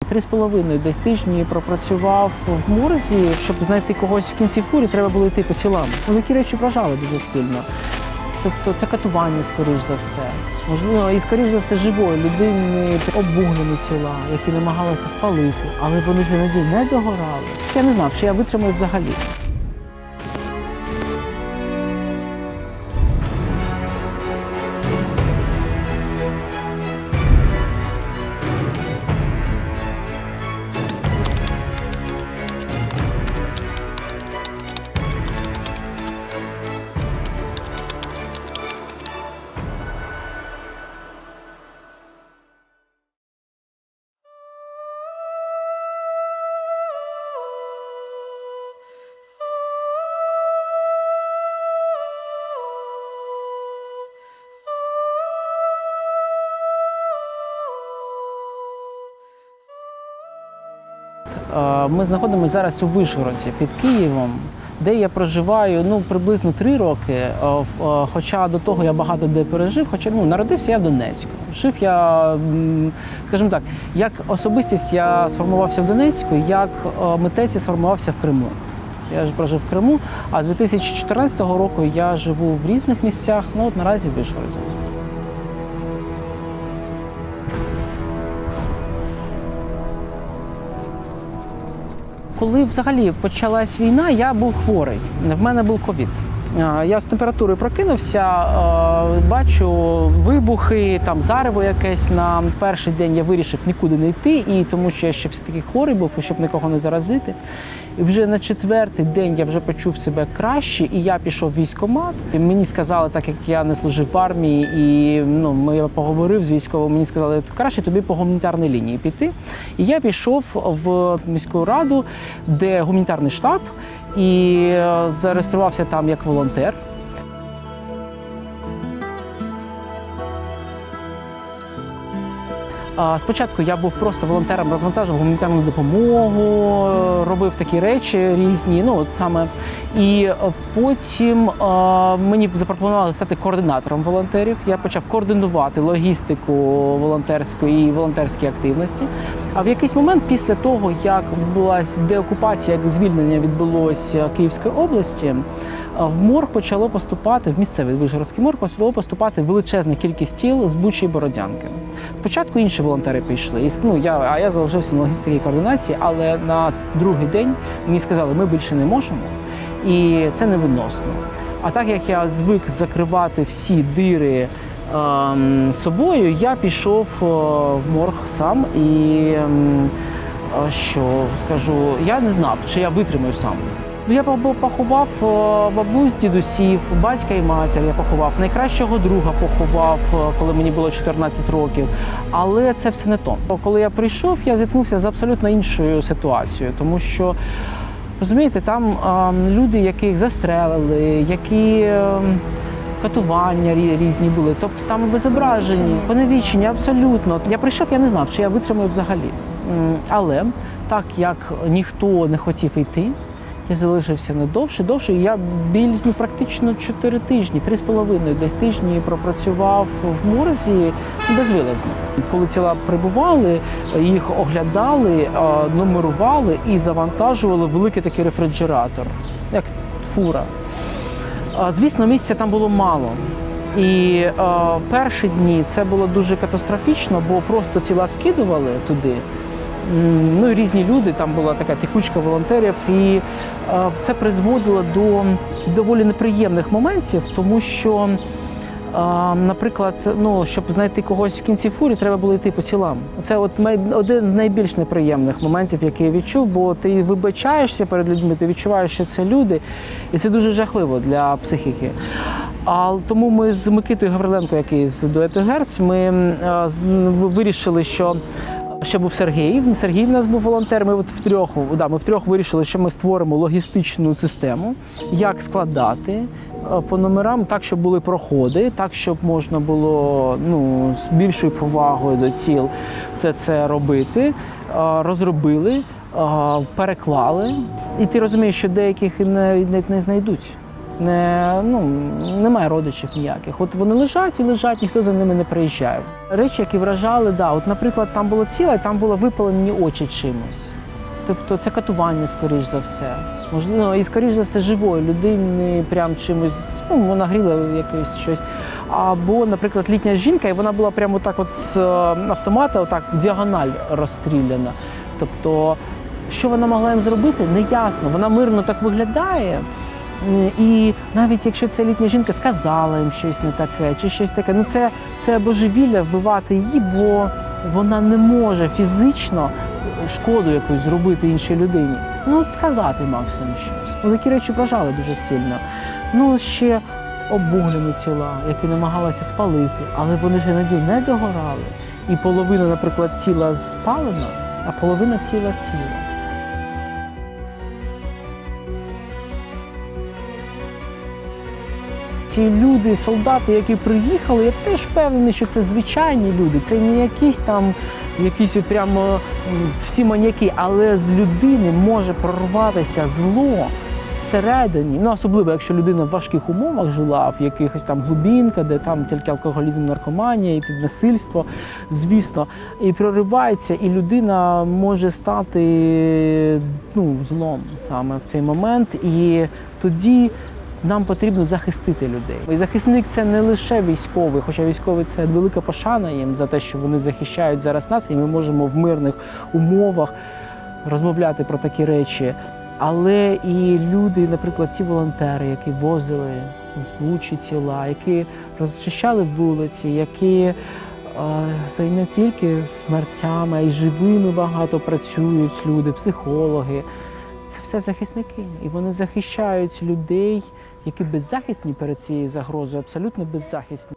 3,5 десь тижні пропрацював в морзі. Щоб знайти когось в кінці фури, треба було йти по тілам. Такі речі вражали дуже сильно. Тобто це катування, скоріш за все. Можливо, і скоріш за все живої людини обуглені тіла, які намагалися спалити, але вони ж іноді не догорали. Я не знав, чи я витримаю взагалі. Ми знаходимося зараз у Вишгороді під Києвом, де я проживаю приблизно 3 роки, хоча до того я багато де пережив, хоча народився я в Донецьку. Жив я, скажімо так, як особистість я сформувався в Донецьку, як митець я сформувався в Криму. Я ж прожив в Криму, а з 2014 року я живу в різних місцях, наразі в Вишгороді. Коли взагалі почалась війна, я був хворий. В мене був ковід. Я з температурою прокинувся, бачу вибухи, зарево якесь. На перший день я вирішив нікуди не йти, і тому що я ще все-таки хворий був, щоб нікого не заразити. І вже на 4-й день я вже почув себе краще, і я пішов в військкомат. Мені сказали, так як я не служив в армії, і я поговорив з військовим, мені сказали, краще тобі по гуманітарній лінії піти. І я пішов в міську раду, де гуманітарний штаб, і зареєструвався там як волонтер. Спочатку я був просто волонтером, розвантажував гуманітарну допомогу, робив такі речі різні, І потім мені запропонували стати координатором волонтерів. Я почав координувати логістику волонтерську і волонтерські активності. А в якийсь момент, після того, як відбулася деокупація, як звільнення відбулося Київської області, в морг почало поступати, в місцевий Вишгородський морг почало поступати величезна кількість тіл з Бучі і Бородянки. Спочатку інші волонтери пішли, я залишився на логістиці і координації, але на другий день мені сказали, ми більше не можемо, і це невиносно. А так як я звик закривати всі дири собою, я пішов в морг сам і, я не знав, чи я витримаю сам. Я поховав бабусь, дідусів, батька і матір я поховав, найкращого друга поховав, коли мені було 14 років. Але це все не то. Коли я прийшов, я зіткнувся з абсолютно іншою ситуацією, тому що, розумієте, там люди, яких застрелили, які катування різні були, тобто там обезображені, поневічені абсолютно. Я прийшов, я не знав, чи я витримаю взагалі. Але так як ніхто не хотів йти, я залишився не довше, і я практично 4 тижні, 3,5 десь тижні пропрацював в морзі безвилазно. Коли тіла прибували, їх оглядали, нумерували і завантажували в великий такий рефрижератор, як фура. Звісно, місця там було мало. І перші дні це було дуже катастрофічно, бо просто тіла скидували туди. І різні люди, там була така текучка волонтерів, і це призводило до доволі неприємних моментів, тому що, наприклад, щоб знайти когось в кінці фури, треба було йти по тілам. Це один з найбільш неприємних моментів, який я відчув, бо ти вибачаєшся перед людьми, ти відчуваєш, що це люди, і це дуже жахливо для психіки. Тому ми з Микитою Гавриленко, який з дуету Герц, ми вирішили, що ще був Сергій. Сергій в нас був волонтер. Ми втрьох вирішили, що ми створимо логістичну систему, як складати по номерам, так, щоб були проходи, так, щоб можна було з більшою повагою до тіл все це робити. Розробили, переклали. І ти розумієш, що деяких не знайдуть. немає родичів ніяких. От вони лежать і лежать, ніхто за ними не приїжджає. Речі, які вражали, от, наприклад, там було тіло, і там було випалені очі чимось. Тобто це катування, скоріш за все. Можливо, і скоріш за все живої людини прям чимось, вона гріла якесь щось. Або, наприклад, літня жінка, і вона була прямо так от з автомата, отак діагональ розстріляна. Тобто, що вона могла їм зробити, неясно. Вона мирно так виглядає. І навіть якщо ця літня жінка сказала їм щось не таке, чи щось таке, це божевілля вбивати її, бо вона не може фізично шкоду якусь зробити іншій людині. Сказати максимум щось. Такі речі вражали дуже сильно. Ще обуглені тіла, які намагалися спалити, але вони ж іноді не догорали. І половина, наприклад, тіла спалена, а половина тіла ціла. Ці люди, солдати, які приїхали, я теж впевнений, що це звичайні люди. Це не якісь прямо всі маніяки, але з людини може прорватися зло всередині. Особливо, якщо людина в важких умовах жила, в якихось там глибинках, де там тільки алкоголізм, наркоманія і насильство, звісно, і проривається, і людина може стати злом саме в цей момент. І тоді нам потрібно захистити людей. І захисник – це не лише військовий, хоча військовий – це велика пошана їм за те, що вони захищають зараз нас, і ми можемо в мирних умовах розмовляти про такі речі. Але і люди, наприклад, ті волонтери, які возили з Бучі тіла, які розчищали вулиці, які не тільки з мерцями, а й живими багато працюють люди, психологи. Це все захисники. І вони захищають людей, які беззахисні перед цією загрозою, абсолютно беззахисні.